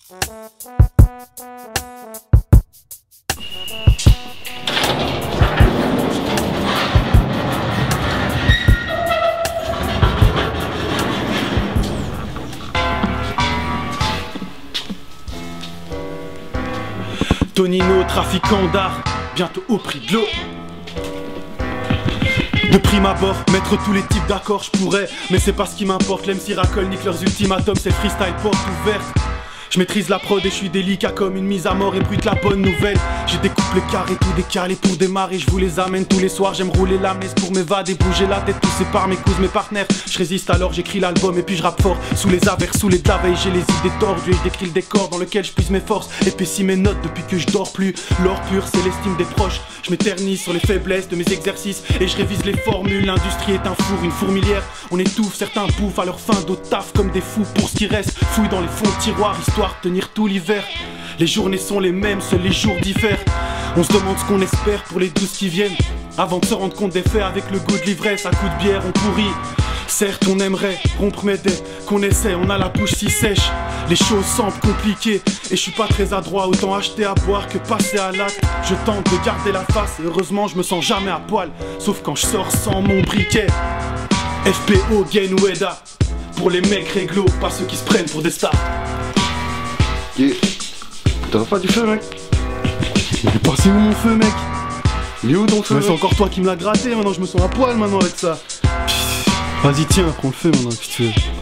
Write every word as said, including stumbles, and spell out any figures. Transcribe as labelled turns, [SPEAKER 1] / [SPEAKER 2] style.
[SPEAKER 1] Tonino, trafiquant d'art, bientôt au prix de l'eau. De prime abord, mettre tous les types d'accords, je pourrais, mais c'est pas ce qui m'importe. L'M C racole, nique leurs ultimatums, c'est le freestyle porte ouverte. Je maîtrise la prod et je suis délicat comme une mise à mort et brute la bonne nouvelle. J'ai des couples carrés, tout décalé pour démarrer. Je vous les amène tous les soirs, j'aime rouler la messe pour m'évader, bouger la tête, poussé par mes couses, mes partenaires. Je résiste alors, j'écris l'album et puis je rappe fort. Sous les averses, sous les de la veille, j'ai les idées tordues et je décris le décor dans lequel je puise mes forces. Épaissis mes notes depuis que je dors plus. L'or pur, c'est l'estime des proches. Je m'éternise sur les faiblesses de mes exercices et je révise les formules. L'industrie est un four, une fourmilière. On étouffe, certains bouffent à leur faim, d'autres taffent comme des fous pour ce qui reste. Fouille dans les fonds de tiroirs, histoire de tenir tout l'hiver. Les journées sont les mêmes, seuls les jours diffèrent. On se demande ce qu'on espère pour les douze qui viennent, avant de se rendre compte des faits avec le goût de l'ivresse. À coups de bière on pourrit. Certes on aimerait rompre mais dès qu'on essaie on a la bouche si sèche. Les choses semblent compliquées et je suis pas très adroit. Autant acheter à boire que passer à l'acte. Je tente de garder la face et heureusement je me sens jamais à poil, sauf quand je sors sans mon briquet. F P O, Gain ou Eda, pour les mecs réglo, pas ceux qui se prennent pour des stars.
[SPEAKER 2] Yeah. T'auras pas du feu, mec?
[SPEAKER 1] Il est passé où mon feu, mec?
[SPEAKER 2] Il est où ton feu?
[SPEAKER 1] Mais c'est encore toi qui me l'as gratté, maintenant je me sens à poil maintenant avec ça. Vas-y tiens, prends le feu maintenant, si tu veux.